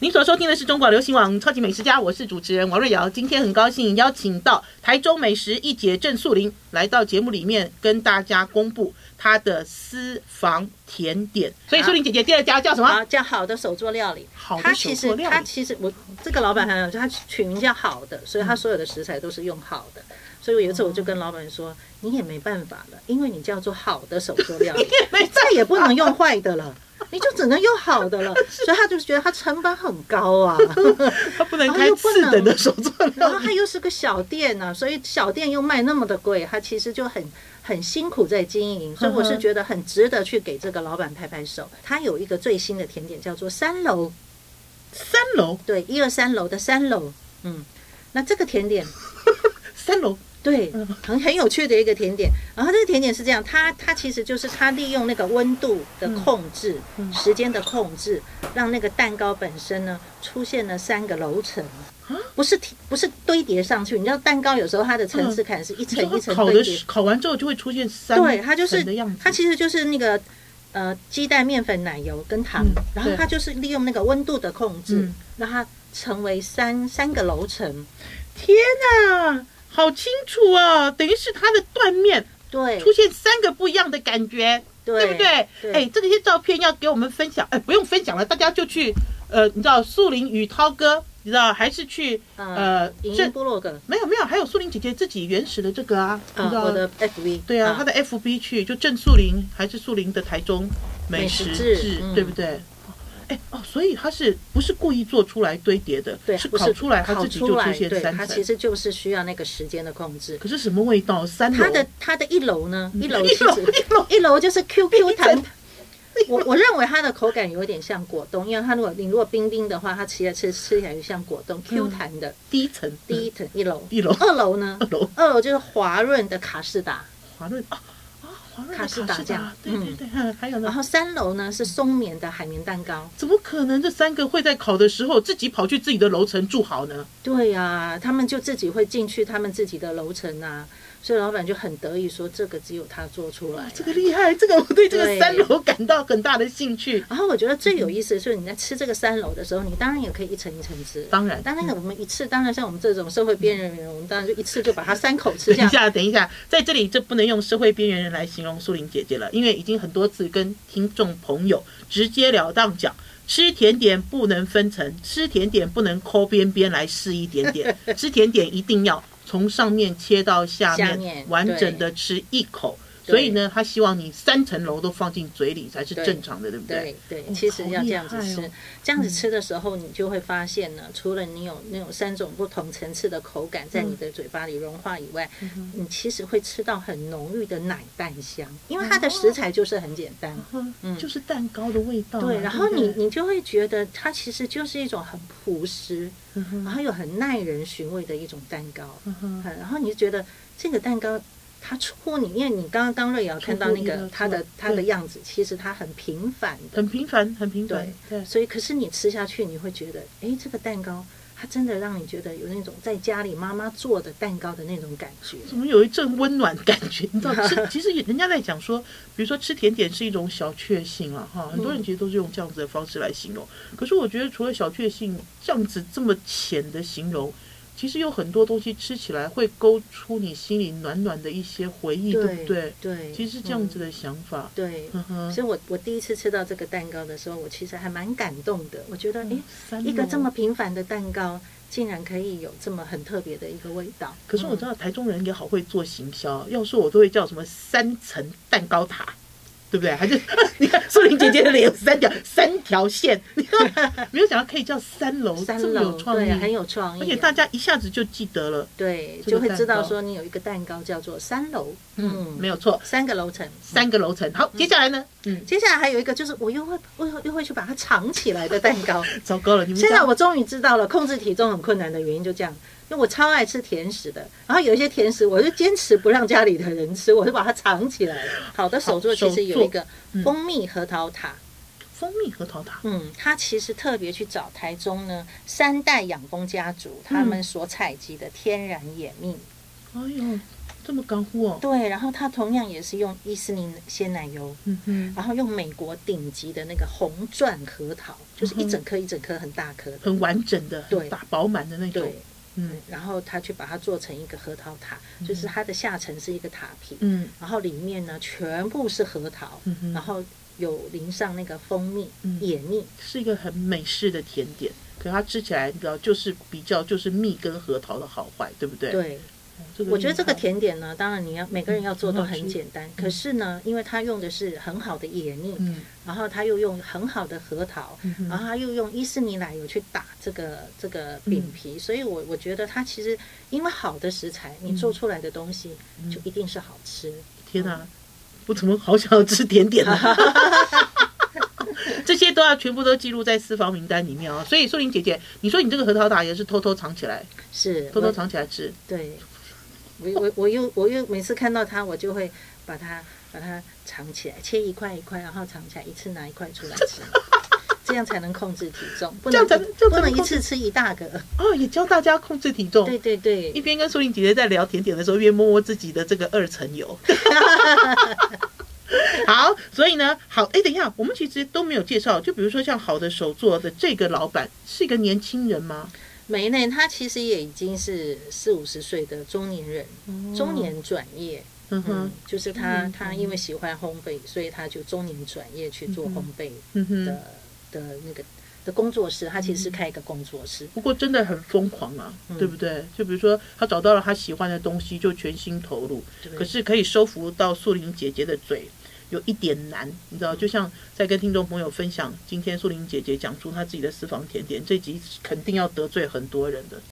您所收听的是中广流行网超级美食家，我是主持人王瑞瑶。今天很高兴邀请到台中美食一姐郑素玲来到节目里面，跟大家公布她的私房甜点。所以素玲姐姐第二家叫什么？ 好，叫好的手作料理。 好的手作料理。 它其实我这个老板很有趣，他取名叫好的，所以他所有的食材都是用好的。所以有一次我就跟老板说，你也没办法了，因为你叫做好的手作料理，再也不能用坏的了。你就只能用好的了，所以他就觉得他成本很高啊， 他不能开次等的手作料理， 然后他又是个小店啊，所以小店又卖那么的贵，他其实就很辛苦在经营，所以我是觉得很值得去给这个老板拍拍手。他有一个最新的甜点叫做3楼，对，1、2、3楼的3楼，那这个甜点 3楼。 对，很有趣的一个甜点。然后这个甜点是这样，它其实就是它利用那个温度的控制、时间的控制，让那个蛋糕本身呢出现了3个楼层，不是堆叠上去。你知道蛋糕有时候它的层次感是一层一层堆叠， 烤完之后就会出现3 对，它就是的样子。 它其实就是那个鸡蛋、面粉、奶油跟糖，然后它就是利用那个温度的控制，让它成为三个楼层。 天哪！好清楚啊，等于是它的断面对出现3个不一样的感觉，对不对？哎，这些照片要给我们分享，哎，不用分享了，大家就去你知道素玲与涛哥，你知道还是去影音部落格没有，还有素玲姐姐自己原始的这个啊， 我的 FB 对啊，她的 FB 去就郑素玲还是素玲的台中美食志，对不对？所以它不是故意做出来堆叠的， 对， 是烤出来，它自己就出现3层。 它其实就是需要那个时间的控制。 可是什么味道？3楼它的1楼呢？1楼就是 QQ 弹。我认为它的口感有点像果冻，因为它你如果冰冰的话，它吃起来就像果冻 ，Q 弹的。 第一层 1楼 ，2 楼呢？2楼就是滑润的卡士达，卡士达酱， 对，还有呢。 然后3楼呢是松绵的海绵蛋糕。 怎么可能这3个会在烤的时候自己跑去自己的楼层住好呢？ 对呀，他们就自己会进去他们自己的楼层啊。所以老板就很得意说，这个只有他做出来， 这个厉害，这个我对这个3楼感到很大的兴趣。 然后我觉得最有意思的是，你在吃这个3楼的时候，你当然也可以一层一层吃。 当然我们一次，当然像我们这种社会边缘人，我们当然就一次就把它3口吃下。 等一下，在这里这不能用社会边缘人来形容素玲姐姐了，因为已经很多次跟听众朋友直截了当讲。吃甜点不能分层，吃甜点不能抠边边来试一点点，吃甜点一定要从上面切到下面，完整的吃一口。所以呢，他希望你3层楼都放进嘴里才是正常的，对不对？ 对，其实要这样子吃，这样子吃的时候，你就会发现呢，除了你有那种3种不同层次的口感在你的嘴巴里融化以外，你其实会吃到很浓郁的奶蛋香，因为它的食材就是很简单， 就是蛋糕的味道。 对，然后你就会觉得它其实就是一种很朴实，然后又很耐人寻味的一种蛋糕，然后你就觉得这个蛋糕。它出乎你，因为你刚瑞瑶看到那个它的样子，其实它很平凡的， 很平凡。 对，所以可是你吃下去，你会觉得，这个蛋糕它真的让你觉得有那种在家里妈妈做的蛋糕的那种感觉， 怎么有一阵温暖感觉？你知道，其实人家在讲说，比如说吃甜点是一种小确幸了哈，很多人其实都是用这样子的方式来形容。可是我觉得除了小确幸这样子这么浅的形容。其实有很多东西吃起来会勾出你心里暖暖的一些回忆，对不对？ 对， 其实是这样子的想法。 对，所以我第一次吃到这个蛋糕的时候，我其实还蛮感动的。我觉得，一个这么平凡的蛋糕，竟然可以有这么很特别的一个味道。 可是我知道台中人也好会做行销，要说我都会叫什么3层蛋糕塔。对不对？还是你看素玲姐姐的脸有3条线，没有想到可以叫3楼，这么有创意， 对，很有创意， 而且大家一下子就记得了， 对，就会知道说你有一个蛋糕叫做3楼， 没有错 ，3个楼层， 好，接下来呢？ 接下来还有一个就是我又会去把它藏起来的蛋糕， 糟糕了，你们现在我终于知道了，控制体重很困难的原因就这样。因为我超爱吃甜食的，然后有一些甜食我就坚持不让家里的人吃，我就把它藏起来了。好的手作其实有一个蜂蜜核桃塔，它其实特别去找台中呢3代养蜂家族他们所采集的天然野蜜。 这么干乎哦。 对，然后它同样也是用伊斯尼鲜奶油，然后用美国顶级的那个红钻核桃，就是一整颗一整颗很大颗的， 很完整的， 对， 很大饱满的那种。 对，然后他去把它做成一个核桃塔，就是它的下层是一个塔皮，然后里面呢全部是核桃，然后有淋上那个蜂蜜、野蜜，是一个很美式的甜点。可它吃起来，你知道，就是比较就是蜜跟核桃的好坏，对不对？ 对。我觉得这个甜点呢，当然每个人要做都很简单，可是呢，因为它用的是很好的野蜜，然后它又用很好的核桃，然后它又用伊斯尼奶油去打这个饼皮，所以我觉得它其实因为好的食材，你做出来的东西就一定是好吃。 天哪，我怎么好想要吃甜点呢？这些都要全部都记录在私房名单里面哦。所以素玲姐姐，你说你这个核桃塔也是偷偷藏起来， 是偷偷藏起来吃？ 对。我又每次看到它，我就会把它藏起来，切一块一块，然后藏起来，一次拿一块出来吃，这样才能控制体重，不能一次吃一大个。 哦，也教大家控制体重。 对对对， 一边跟素玲姐姐在聊甜点的时候，一边摸摸自己的这个2层油。好，所以呢，好，等一下，我们其实都没有介绍，就比如说像好的手作的这个老板是一个年轻人吗？ 没呢，他其实也已经是40-50岁的中年人，中年转业。就是他因为喜欢烘焙，所以他就中年转业去做烘焙的那个的工作室。他其实是开一个工作室， 不过真的很疯狂啊，对不对？就比如说他找到了他喜欢的东西，就全心投入，可是可以收服到素玲姐姐的嘴。有一点难，你知道，就像在跟听众朋友分享，今天素玲姐姐讲出她自己的私房甜点，这集肯定要得罪很多人的。